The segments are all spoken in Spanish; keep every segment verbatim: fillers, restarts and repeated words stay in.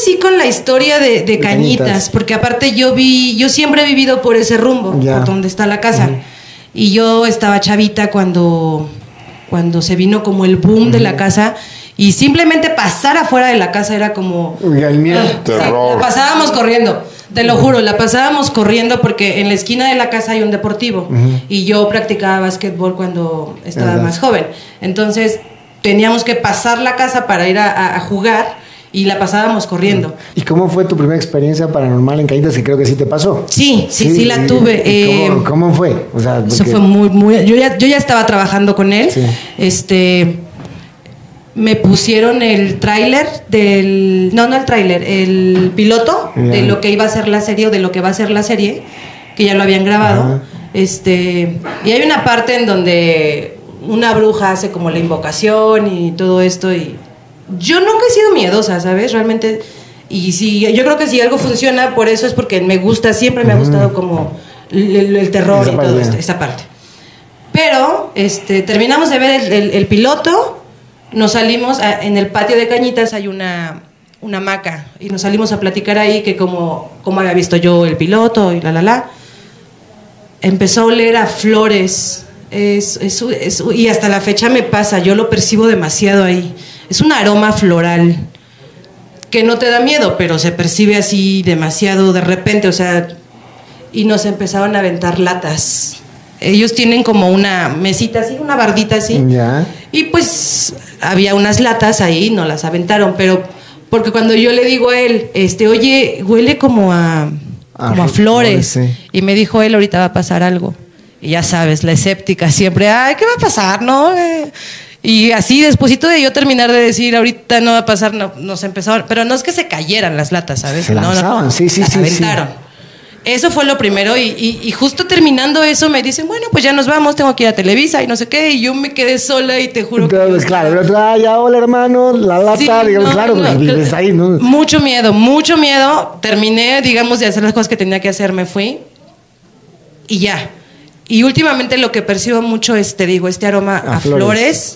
crecí con la historia de, de, de Cañitas, Cañitas, porque aparte yo vi, yo siempre he vivido por ese rumbo, ya. por donde está la casa. Uh-huh. Y yo estaba chavita cuando, cuando se vino como el boom uh-huh. de la casa. Y simplemente pasar afuera de la casa era como... El miedo. Uh, Terror. Sí, la pasábamos corriendo, te lo juro, la pasábamos corriendo porque en la esquina de la casa hay un deportivo. Uh-huh. Y yo practicaba básquetbol cuando estaba ¿verdad? Más joven. Entonces teníamos que pasar la casa para ir a, a jugar y la pasábamos corriendo. ¿Y cómo fue tu primera experiencia paranormal en Cañitas? Que creo que sí te pasó. Sí, sí, sí, sí la tuve. Eh, ¿cómo, ¿Cómo fue? O sea, porque... Eso fue muy, muy... Yo ya, yo ya estaba trabajando con él. Sí. Este... Me pusieron el tráiler del... No, no el tráiler, el piloto yeah. de lo que iba a ser la serie o de lo que va a ser la serie, que ya lo habían grabado. Uh-huh. Este, y hay una parte en donde una bruja hace como la invocación y todo esto. Y yo nunca he sido miedosa, ¿sabes? Realmente... Y si, yo creo que si algo funciona, por eso es porque me gusta, siempre me uh-huh. ha gustado como el, el terror esa y todo esto, esa parte. Pero este, terminamos de ver el, el, el piloto... Nos salimos, a, en el patio de Cañitas hay una, una hamaca y nos salimos a platicar ahí que como, como había visto yo el piloto y la la la. Empezó a oler a flores es, es, es, y hasta la fecha me pasa, yo lo percibo demasiado ahí. Es un aroma floral que no te da miedo, pero se percibe así demasiado de repente, o sea, y nos empezaron a aventar latas. Ellos tienen como una mesita así, una bardita así. Yeah. Y pues había unas latas ahí, no las aventaron, pero porque cuando yo le digo a él, este, oye, huele como a, ah, como a flores. Sí. Y me dijo él, ahorita va a pasar algo. Y ya sabes, la escéptica siempre, ay, ¿qué va a pasar, no? Y así, despuesito de yo terminar de decir, ahorita no va a pasar, no, nos empezaron, pero no es que se cayeran las latas, ¿sabes? Se lanzaban, no, no, sí, sí, las sí. aventaron. Sí. Eso fue lo primero y, y, y justo terminando eso me dicen, bueno, pues ya nos vamos, tengo que ir a Televisa y no sé qué, y yo me quedé sola y te juro entonces, que... Claro, pero ah, ya, hola hermano, la lata, sí, digamos, no, claro, no, vives ahí, ¿no? Mucho miedo, mucho miedo, terminé, digamos, de hacer las cosas que tenía que hacer, me fui y ya. Y últimamente lo que percibo mucho es, te digo, este aroma a, a flores. flores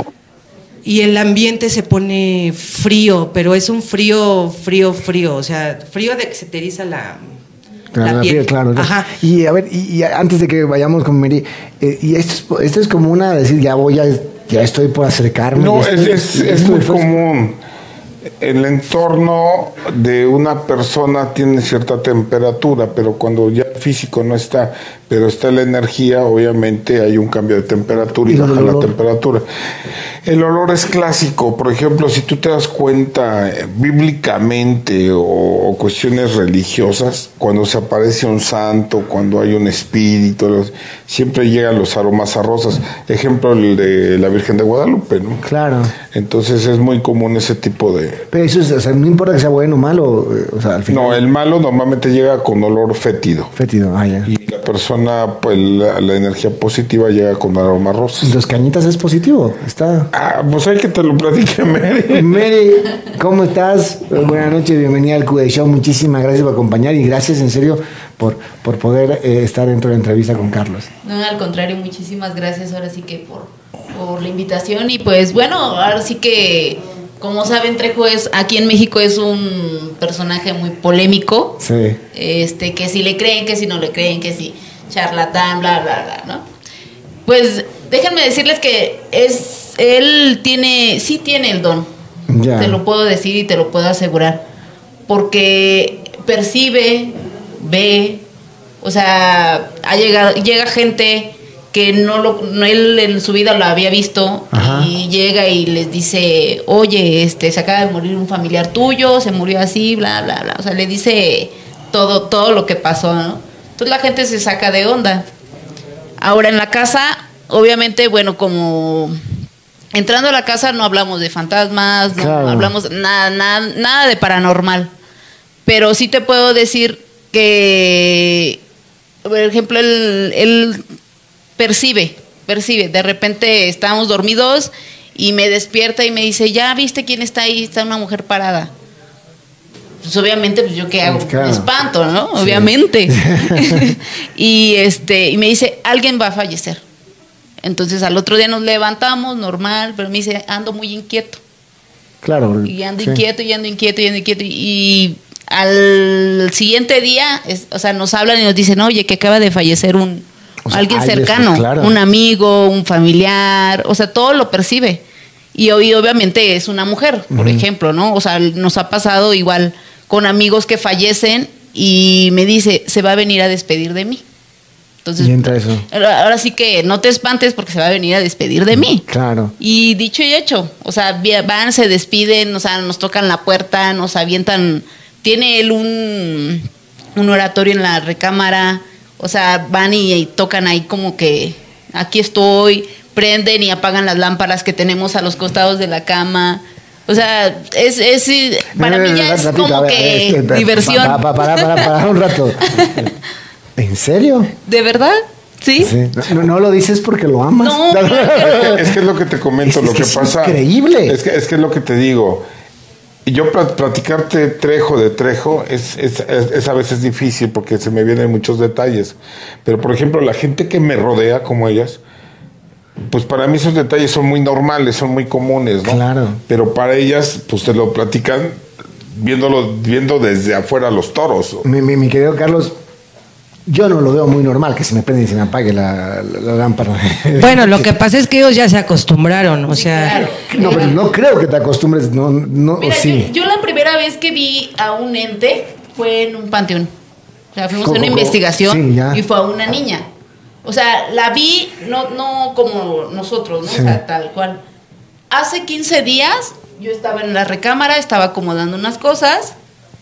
y el ambiente se pone frío, pero es un frío, frío, frío, o sea, frío de que se te eriza la... La piel, claro. Ajá. Y a ver, y, y antes de que vayamos con Mary, eh, y esto es, esto es como una decir, ya voy, a, ya estoy por acercarme. No, estoy, es, es, es muy común. El entorno de una persona tiene cierta temperatura, pero cuando ya el físico no está, pero está la energía, obviamente hay un cambio de temperatura y, y baja la temperatura. El olor es clásico, por ejemplo, si tú te das cuenta eh, bíblicamente o, o cuestiones religiosas, cuando se aparece un santo, cuando hay un espíritu, los, siempre llegan los aromas a rosas. Ejemplo, el de la Virgen de Guadalupe, ¿no? Claro. Entonces es muy común ese tipo de... Pero eso es, o sea, no importa que sea bueno o malo, o sea, al final... No, el malo normalmente llega con olor fétido. Fétido, ah, ya. Y la persona, pues la, la energía positiva llega con aroma rosa. ¿Los Cañitas es positivo? Está... Ah, pues hay que te lo platique, Mary. Mary, ¿cómo estás? Buenas noches, bienvenida al Q D Show. Muchísimas gracias por acompañar y gracias en serio por, por poder eh, estar dentro de la entrevista con Carlos. No, al contrario, muchísimas gracias ahora sí que por, por la invitación y pues bueno, ahora sí que... Como saben, Trejo es aquí en México es un personaje muy polémico. Sí. Este, que si le creen, que si no le creen, que si charlatán, bla, bla, bla, ¿no? Pues déjenme decirles que es él tiene, sí tiene el don. Ya. Te lo puedo decir y te lo puedo asegurar. Porque percibe, ve, o sea, ha llegado, llega gente que no lo, no él en su vida lo había visto. Ajá. Y llega y les dice, oye, este, se acaba de morir un familiar tuyo, se murió así, bla, bla, bla. O sea, le dice todo, todo lo que pasó, ¿no? Entonces la gente se saca de onda. Ahora en la casa, obviamente, bueno, como entrando a la casa no hablamos de fantasmas, claro. No hablamos nada, nada, nada de paranormal. Pero sí te puedo decir que, por ejemplo, él, él percibe, percibe. De repente estábamos dormidos y me despierta y me dice, ¿ya viste quién está ahí? Está una mujer parada. Pues obviamente, pues yo qué hago, claro. Me espanto, ¿no? Sí. Obviamente. y este, y me dice, alguien va a fallecer. Entonces al otro día nos levantamos, normal, pero me dice, ando muy inquieto. Claro. Y ando sí. inquieto, y ando inquieto, y ando inquieto. Y al siguiente día, es, o sea, nos hablan y nos dicen, oye, que acaba de fallecer un O sea, alguien ay, cercano, eso, claro. un amigo, un familiar, o sea, todo lo percibe. Y hoy obviamente es una mujer, por uh-huh. ejemplo, ¿no? O sea, nos ha pasado igual con amigos que fallecen y me dice, se va a venir a despedir de mí. Entonces, y entra eso. Ahora sí que no te espantes porque se va a venir a despedir de mí. Claro. Y dicho y hecho, o sea, van, se despiden, o sea, nos tocan la puerta, nos avientan. Tiene él un, un oratorio en la recámara, o sea, van y, y tocan ahí como que aquí estoy, prenden y apagan las lámparas que tenemos a los costados de la cama. O sea, es, es para mí ya es como que diversión. Para, para, para, para un rato. ¿En serio? ¿De verdad? ¿Sí? sí. No, no lo dices porque lo amas. No. Es que es lo que te comento, es, lo es que es pasa. Increíble. Es que, es que es lo que te digo. Yo platicarte Trejo de Trejo es, es, es, es a veces difícil porque se me vienen muchos detalles. Pero, por ejemplo, la gente que me rodea, como ellas, pues para mí esos detalles son muy normales, son muy comunes, ¿no? Claro. Pero para ellas, pues te lo platican viéndolo, viendo desde afuera los toros. Mi, mi, mi querido Carlos, yo no lo veo muy normal que se me prenda y se me apague la, la, la lámpara. Bueno, lo que pasa es que ellos ya se acostumbraron, o sí, sea... Claro. No, pero no creo que te acostumbres, no, no, Mira, sí. yo, yo la primera vez que vi a un ente fue en un panteón. O sea, fuimos a una ¿Cómo? investigación Sí, ya. y fue a una niña. O sea, la vi no, no como nosotros, ¿no? Sí. O sea, tal cual. Hace quince días yo estaba en la recámara, estaba acomodando unas cosas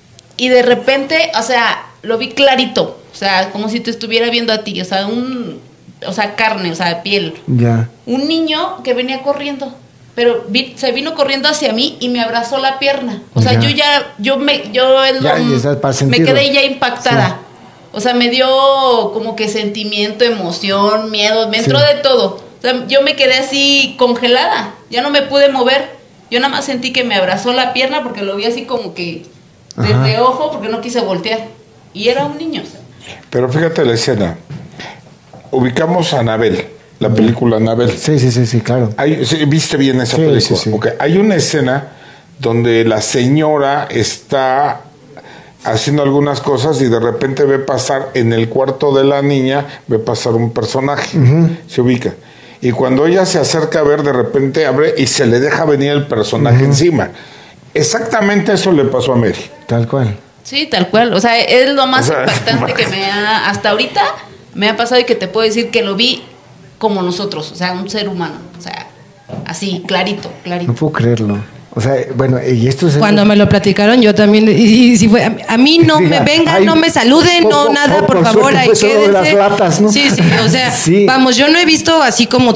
y de repente, o sea, lo vi clarito. O sea, como si te estuviera viendo a ti. O sea, un... O sea, carne, o sea, piel. Ya. Un niño que venía corriendo. Pero vi, se vino corriendo hacia mí y me abrazó la pierna. O sea, Ya. yo ya... Yo me... Yo el- Ya, ya estás para me sentirlo. quedé ya impactada. Sí. O sea, me dio como que sentimiento, emoción, miedo. Me entró Sí. de todo. O sea, yo me quedé así congelada. Ya no me pude mover. Yo nada más sentí que me abrazó la pierna porque lo vi así como que... De Ajá. reojo porque no quise voltear. Y era un niño, o sea. Pero fíjate la escena. Ubicamos a Anabel, la película Anabel. Sí, sí, sí, sí, claro. Hay, sí, ¿viste bien esa Sí, película? sí, sí. Okay. Hay una escena donde la señora está haciendo algunas cosas y de repente ve pasar en el cuarto de la niña, ve pasar un personaje. Uh-huh. Se ubica. Y cuando ella se acerca a ver, de repente abre y se le deja venir el personaje uh-huh. encima. Exactamente eso le pasó a Mary. Tal cual. Sí, tal cual. O sea, es lo más O sea, impactante que me ha, hasta ahorita me ha pasado y que te puedo decir que lo vi como nosotros, o sea, un ser humano, o sea, así, clarito, clarito. No puedo creerlo. O sea, bueno, y esto es... Cuando me lo platicaron, yo también, y, y si fue, a, a mí no Sí, me vengan, ay, no me saluden, por- no por- nada, por- por, por favor, suerte ahí fue solo de quédense. las latas, ¿no? Sí, sí, o sea, Sí. vamos, yo no he visto así como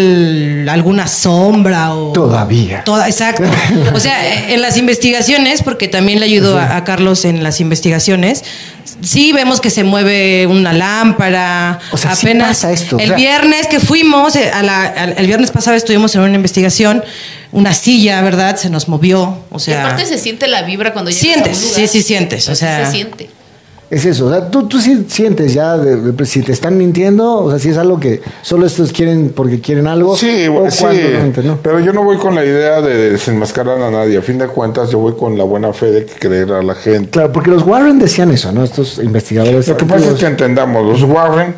tal alguna sombra o... Todavía. Toda, exacto. O sea, en las investigaciones, porque también le ayudo a, a Carlos en las investigaciones, sí vemos que se mueve una lámpara. O sea, sí apenas pasa esto, el o sea- viernes que fuimos, a la, a- el viernes pasado estuvimos en una investigación, una silla, ¿verdad? Se nos movió, o Y sea... aparte se siente la vibra cuando llegas Sientes, a un lugar. sí, sí sientes, o Sí sea... se siente. Es eso, o sea, tú, tú sí sientes ya de- de- si te están mintiendo, o sea, si es algo que solo estos quieren porque quieren algo. Sí, o sí, cuando realmente no. pero yo no voy con la idea de desenmascarar a nadie. A fin de cuentas, yo voy con la buena fe de creer a la gente. Claro, porque los Warren decían eso, ¿no? Estos investigadores. Lo que pasa es antiguos. que entendamos, los Warren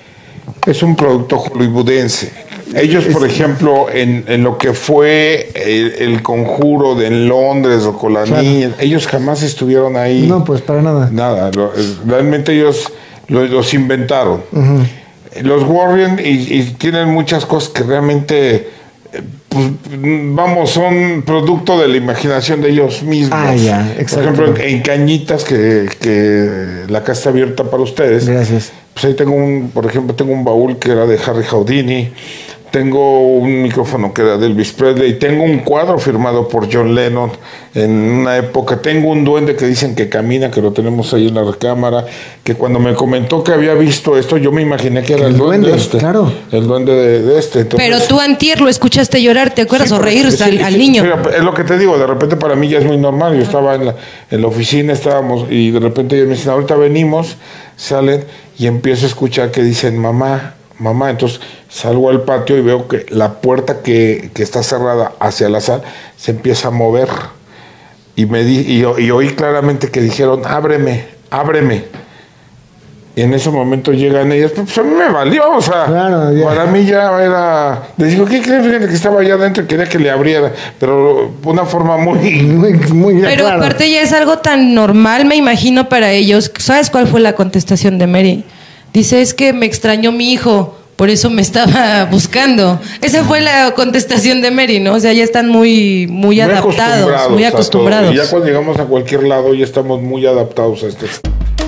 es un producto hollywoodense. Ellos, por ejemplo, en, en lo que fue el, el conjuro de en Londres o con la Claro. niña, ellos jamás estuvieron ahí. No, pues para nada. Nada, lo- realmente ellos lo- los inventaron. Ujú. Los Warren y, y tienen muchas cosas que realmente, eh, pues, vamos, son producto de la imaginación de ellos mismos. Ah, ya, Por exacto. ejemplo, en, en Cañitas, que, que la casa está abierta para ustedes. Gracias. Pues ahí tengo un, por ejemplo, tengo un baúl que era de Harry Houdini. Tengo un micrófono que era de Elvis Presley. Tengo un cuadro firmado por John Lennon en una época. Tengo un duende que dicen que camina, que lo tenemos ahí en la recámara. Que cuando me comentó que había visto esto, yo me imaginé que era El el duende, duende, este. claro. El duende de, de este. Entonces, Pero tú antier lo escuchaste llorar, ¿te acuerdas? Sí, o pero- reírse sí, al, sí, al sí, niño. pero es lo que te digo, de repente para mí ya es muy normal. Yo estaba en la, en la oficina, estábamos, y de repente ellos me dicen, ahorita venimos, salen, y empiezo a escuchar que dicen, mamá, mamá. Entonces salgo al patio y veo que la puerta que, que está cerrada hacia la sala se empieza a mover. Y, me di, y, y oí claramente que dijeron, ábreme, ábreme. Y en ese momento llegan ellas, pues a mí me valió, o sea, claro, para mí ya era... Les digo, ¿qué creen? Fíjate que estaba allá adentro y quería que le abriera, pero una forma muy... muy, muy pero claro. Aparte ya es algo tan normal, me imagino, para ellos. ¿Sabes cuál fue la contestación de Mary? Dice, es que me extrañó mi hijo, por eso me estaba buscando. Esa fue la contestación de Mary, ¿no? O sea, ya están muy, muy, muy adaptados, acostumbrados muy acostumbrados. Y ya cuando llegamos a cualquier lado ya estamos muy adaptados a este...